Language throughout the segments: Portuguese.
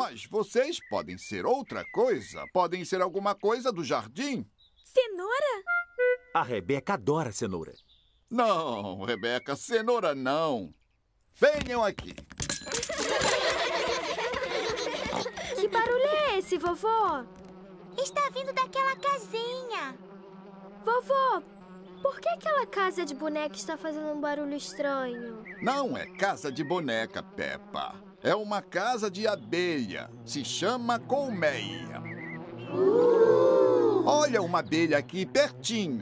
Mas vocês podem ser outra coisa. Podem ser alguma coisa do jardim. Cenoura? A Rebeca adora cenoura. Não, Rebeca, cenoura não. Venham aqui. Que barulho é esse, vovô? Está vindo daquela casinha. Vovô, por que aquela casa de boneca está fazendo um barulho estranho? Não é casa de boneca, Peppa. É uma casa de abelha. Se chama colmeia. Olha uma abelha aqui pertinho.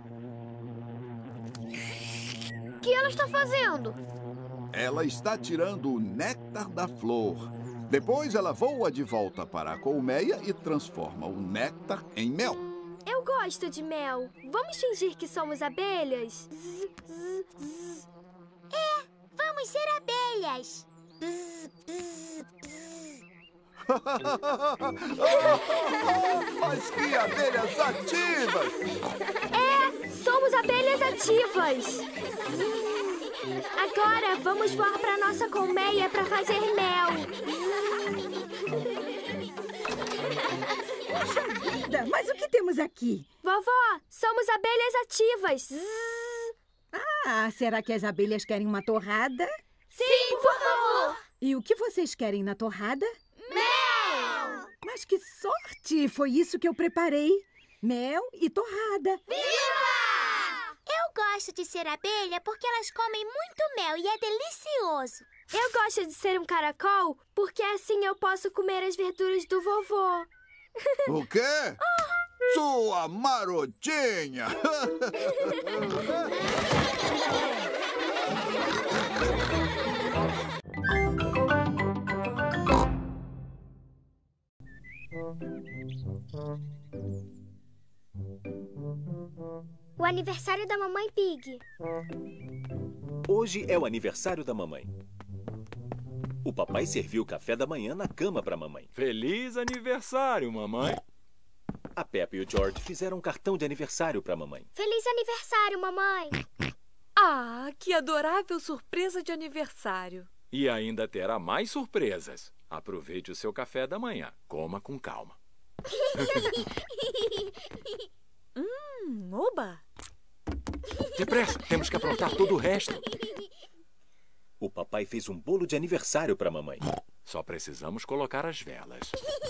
O que ela está fazendo? Ela está tirando o néctar da flor. Depois ela voa de volta para a colmeia e transforma o néctar em mel. Eu gosto de mel. Vamos fingir que somos abelhas? Zzz, zzz, zzz. Vamos ser abelhas. Bzz, bzz, bzz. Mas que abelhas ativas! Somos abelhas ativas. Agora vamos voar para nossa colmeia para fazer mel. Poxa vida, mas o que temos aqui? Vovó, somos abelhas ativas. Zzz. Ah, será que as abelhas querem uma torrada? Sim, por favor. E o que vocês querem na torrada? Mel! Mas que sorte! Foi isso que eu preparei. Mel e torrada. Viva! Eu gosto de ser abelha porque elas comem muito mel e é delicioso. Eu gosto de ser um caracol porque assim eu posso comer as verduras do vovô. O quê? Sua marotinha! O aniversário da Mamãe Pig. Hoje é o aniversário da mamãe. O papai serviu o café da manhã na cama para a mamãe. Feliz aniversário, mamãe. A Peppa e o George fizeram um cartão de aniversário para a mamãe. Feliz aniversário, mamãe. Ah, que adorável surpresa de aniversário. E ainda terá mais surpresas. Aproveite o seu café da manhã. Coma com calma. Oba! Depressa, temos que aprontar todo o resto. O papai fez um bolo de aniversário para a mamãe. Só precisamos colocar as velas.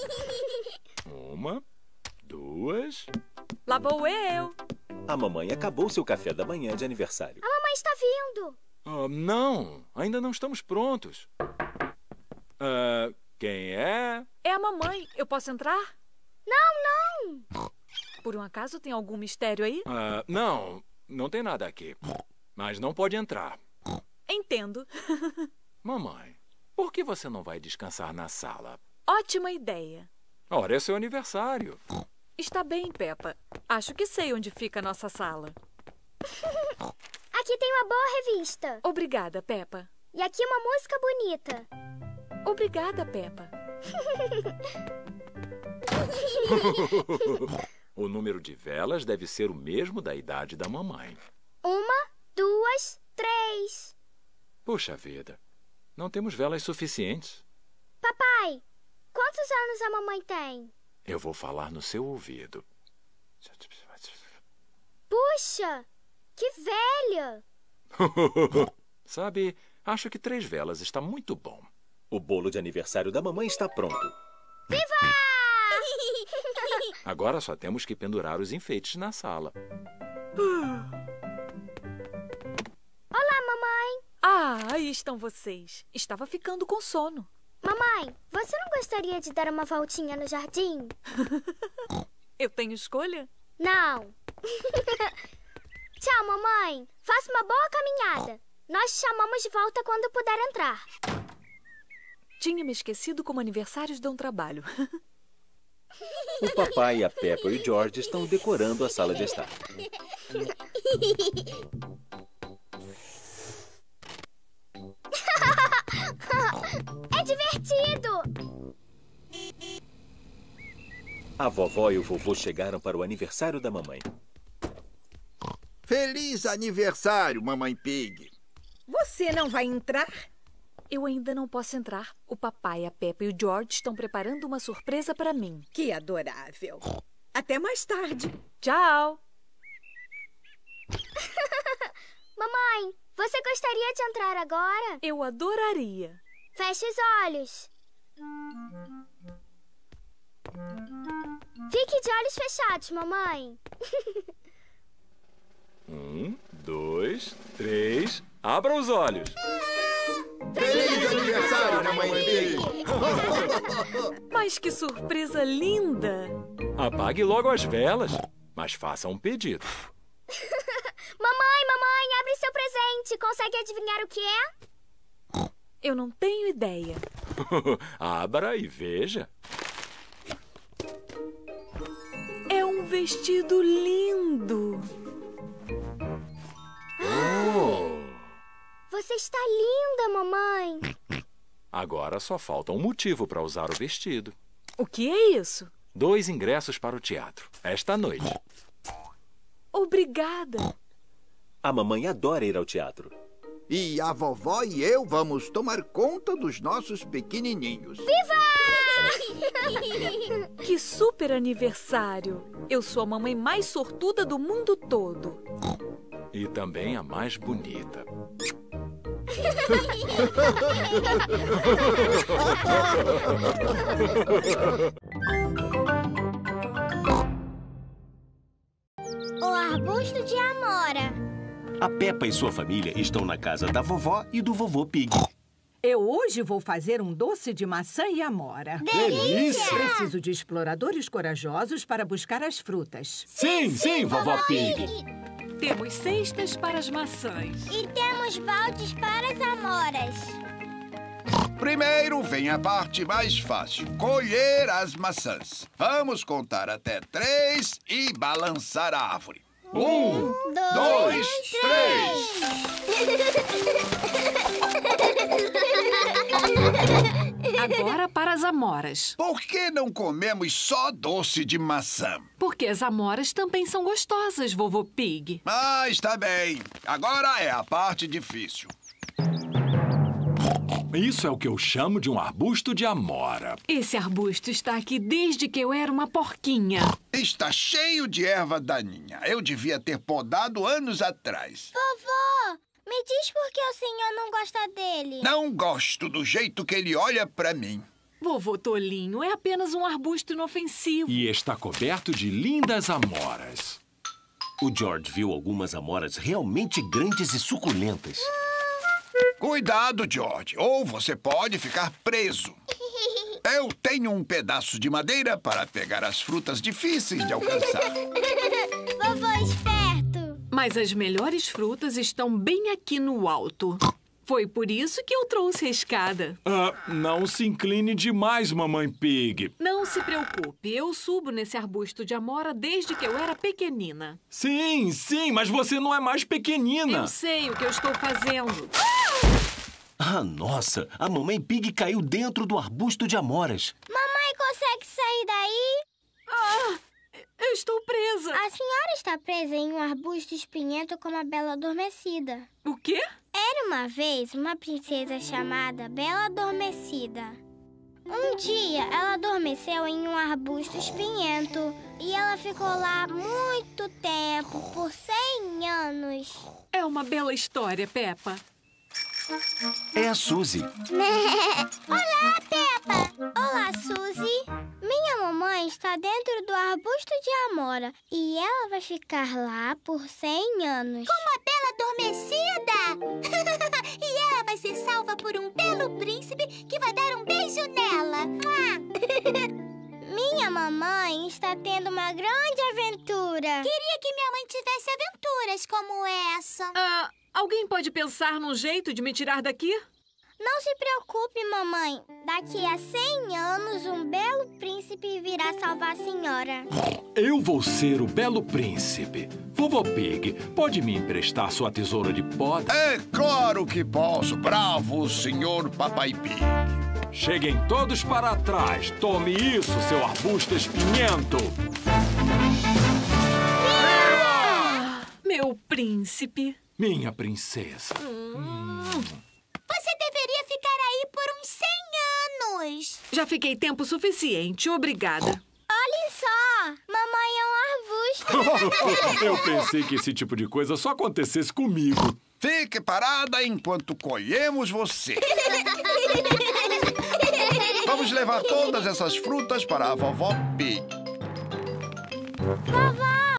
1, 2... Lá vou eu. A mamãe acabou seu café da manhã de aniversário. A mamãe está vindo. Não, ainda não estamos prontos. Quem é? É a mamãe. Eu posso entrar? Não. Por um acaso tem algum mistério aí? Não tem nada aqui. Mas não pode entrar. Entendo. Mamãe, por que você não vai descansar na sala? Ótima ideia. Ora, é seu aniversário. Está bem, Peppa. Acho que sei onde fica a nossa sala. Aqui tem uma boa revista. Obrigada, Peppa. E aqui uma música bonita. Obrigada, Peppa. O número de velas deve ser o mesmo da idade da mamãe. 1, 2, 3. Puxa vida, não temos velas suficientes. Papai, quantos anos a mamãe tem? Eu vou falar no seu ouvido. Puxa, que velha! Sabe, acho que 3 velas está muito bom. O bolo de aniversário da mamãe está pronto. Viva! Agora só temos que pendurar os enfeites na sala. Olá, mamãe. Ah, aí estão vocês. Estava ficando com sono. Mamãe, você não gostaria de dar uma voltinha no jardim? Eu tenho escolha? Não. Tchau, mamãe. Faça uma boa caminhada. Nós te chamamos de volta quando puder entrar. Tinha me esquecido como aniversários dão trabalho. O papai, a Peppa e o George estão decorando a sala de estar. É divertido! A vovó e o vovô chegaram para o aniversário da mamãe. Feliz aniversário, Mamãe Pig. Você não vai entrar? Eu ainda não posso entrar. O papai, a Peppa e o George estão preparando uma surpresa para mim. Que adorável. Até mais tarde. Tchau! Mamãe, você gostaria de entrar agora? Eu adoraria. Feche os olhos. Fique de olhos fechados, mamãe. 1, 2, 3. Abra os olhos. Feliz aniversário, Mamãe Pig! Mas que surpresa linda! Apague logo as velas, mas faça um pedido. Mamãe, abre seu presente. Consegue adivinhar o que é? Eu não tenho ideia. Abra e veja. É um vestido lindo. Você está linda, mamãe. Agora só falta um motivo para usar o vestido. O que é isso? 2 ingressos para o teatro, esta noite. Obrigada. A mamãe adora ir ao teatro. E a vovó e eu vamos tomar conta dos nossos pequenininhos. Que super aniversário! Eu sou a mamãe mais sortuda do mundo todo. E também a mais bonita. O arbusto de amora. A Peppa e sua família estão na casa da vovó e do vovô Pig. Eu hoje vou fazer um doce de maçã e amora. Delícia! Preciso de exploradores corajosos para buscar as frutas. Sim, vovó Pig. Temos cestas para as maçãs. E temos baldes para as amoras. Primeiro vem a parte mais fácil, colher as maçãs. Vamos contar até 3 e balançar a árvore. 1, 2, 3. Agora para as amoras. Por que não comemos só doce de maçã? Porque as amoras também são gostosas, vovô Pig. Ah, está bem. Agora é a parte difícil. Isso é o que eu chamo de um arbusto de amora. Esse arbusto está aqui desde que eu era uma porquinha. Está cheio de erva daninha. Eu devia ter podado anos atrás. Vovó, me diz por que o senhor não gosta dele. Não gosto do jeito que ele olha pra mim. Vovô Tolinho, é apenas um arbusto inofensivo. E está coberto de lindas amoras. O George viu algumas amoras realmente grandes e suculentas. Cuidado, George, ou você pode ficar preso. Eu tenho um pedaço de madeira para pegar as frutas difíceis de alcançar. Vovô esperto. Mas as melhores frutas estão bem aqui no alto. Foi por isso que eu trouxe a escada. Não se incline demais, Mamãe Pig. Não se preocupe, eu subo nesse arbusto de amora desde que eu era pequenina. Sim, mas você não é mais pequenina. Eu sei o que eu estou fazendo. Ah, nossa! A Mamãe Pig caiu dentro do arbusto de amoras. Mamãe consegue sair daí? Eu estou presa. A senhora está presa em um arbusto espinhento como a Bela Adormecida. O quê? Era uma vez uma princesa chamada Bela Adormecida. Um dia, ela adormeceu em um arbusto espinhento e ela ficou lá muito tempo, por 100 anos. É uma bela história, Peppa. É a Suzy. Olá, Peppa! Olá, Suzy! Minha mamãe está dentro do arbusto de amora e ela vai ficar lá por 100 anos. Como a Bela Adormecida! E ela vai ser salva por um belo príncipe que vai dar um beijo nela. Minha mamãe está tendo uma grande aventura. Queria que minha mãe tivesse aventuras como essa. Alguém pode pensar num jeito de me tirar daqui? Não se preocupe, mamãe. Daqui a 100 anos, um belo príncipe virá salvar a senhora. Eu vou ser o belo príncipe. Vovô Pig, pode me emprestar sua tesoura de poda? É claro que posso. Bravo, senhor Papai Pig. Cheguem todos para trás. Tome isso, seu arbusto espinhento. Meu príncipe. Minha princesa. Você deveria ficar Já fiquei tempo suficiente, obrigada. Olhem só! Mamãe é um arbusto. Eu pensei que esse tipo de coisa só acontecesse comigo. Fique parada enquanto colhemos você. Vamos levar todas essas frutas para a vovó Pig. Vovó!